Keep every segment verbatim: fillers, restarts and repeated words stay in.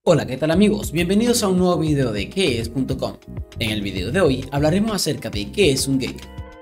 Hola, ¿qué tal amigos? Bienvenidos a un nuevo video de qué es punto com. En el video de hoy hablaremos acerca de qué es un geek.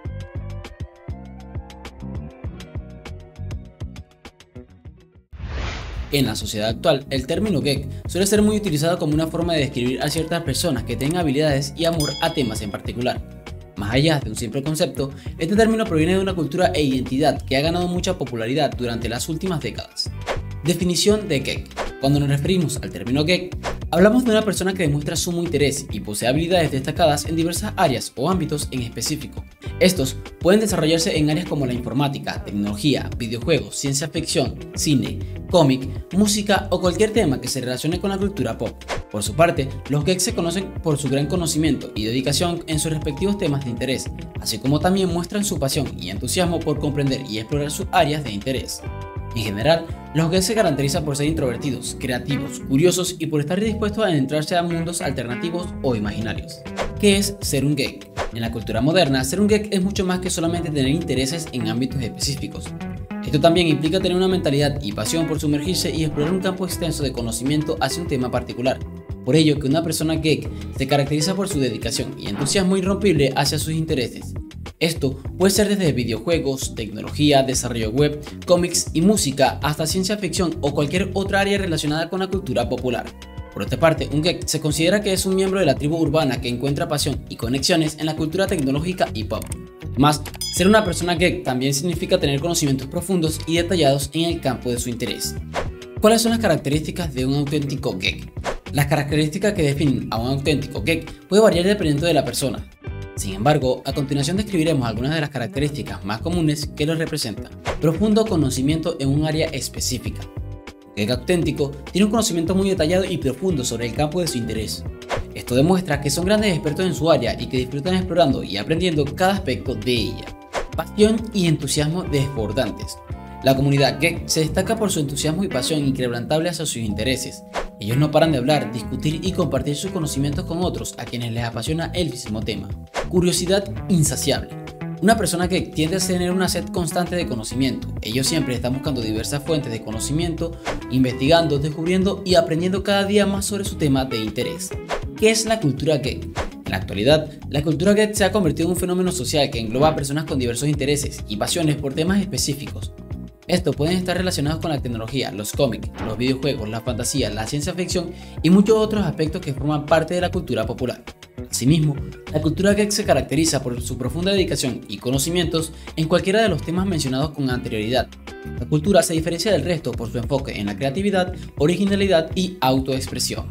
En la sociedad actual, el término geek suele ser muy utilizado como una forma de describir a ciertas personas que tengan habilidades y amor a temas en particular. Más allá de un simple concepto, este término proviene de una cultura e identidad que ha ganado mucha popularidad durante las últimas décadas. Definición de geek. Cuando nos referimos al término geek, hablamos de una persona que demuestra sumo interés y posee habilidades destacadas en diversas áreas o ámbitos en específico. Estos pueden desarrollarse en áreas como la informática, tecnología, videojuegos, ciencia ficción, cine, cómic, música o cualquier tema que se relacione con la cultura pop. Por su parte, los geeks se conocen por su gran conocimiento y dedicación en sus respectivos temas de interés, así como también muestran su pasión y entusiasmo por comprender y explorar sus áreas de interés. En general, los geeks se caracterizan por ser introvertidos, creativos, curiosos y por estar dispuestos a adentrarse a mundos alternativos o imaginarios. ¿Qué es ser un geek? En la cultura moderna, ser un geek es mucho más que solamente tener intereses en ámbitos específicos. Esto también implica tener una mentalidad y pasión por sumergirse y explorar un campo extenso de conocimiento hacia un tema particular. Por ello que una persona geek se caracteriza por su dedicación y entusiasmo irrompible hacia sus intereses. Esto puede ser desde videojuegos, tecnología, desarrollo web, cómics y música hasta ciencia ficción o cualquier otra área relacionada con la cultura popular. Por otra parte, un geek se considera que es un miembro de la tribu urbana que encuentra pasión y conexiones en la cultura tecnológica y pop. Además, ser una persona geek también significa tener conocimientos profundos y detallados en el campo de su interés. ¿Cuáles son las características de un auténtico geek? Las características que definen a un auténtico geek puede variar dependiendo de la persona. Sin embargo, a continuación describiremos algunas de las características más comunes que los representan. Profundo conocimiento en un área específica. Un geek auténtico tiene un conocimiento muy detallado y profundo sobre el campo de su interés. Esto demuestra que son grandes expertos en su área y que disfrutan explorando y aprendiendo cada aspecto de ella. Pasión y entusiasmo desbordantes. La comunidad geek se destaca por su entusiasmo y pasión inquebrantable hacia sus intereses. Ellos no paran de hablar, discutir y compartir sus conocimientos con otros a quienes les apasiona el mismo tema. Curiosidad insaciable. Una persona que tiende a tener una sed constante de conocimiento. Ellos siempre están buscando diversas fuentes de conocimiento, investigando, descubriendo y aprendiendo cada día más sobre su tema de interés. ¿Qué es la cultura geek? En la actualidad, la cultura geek se ha convertido en un fenómeno social que engloba a personas con diversos intereses y pasiones por temas específicos. Estos pueden estar relacionados con la tecnología, los cómics, los videojuegos, la fantasía, la ciencia ficción y muchos otros aspectos que forman parte de la cultura popular. Asimismo, la cultura geek se caracteriza por su profunda dedicación y conocimientos en cualquiera de los temas mencionados con anterioridad. La cultura se diferencia del resto por su enfoque en la creatividad, originalidad y autoexpresión.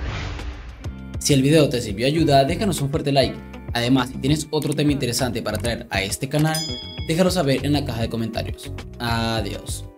Si el video te sirvió de ayuda, déjanos un fuerte like. Además, si tienes otro tema interesante para traer a este canal, déjalo saber en la caja de comentarios. Adiós.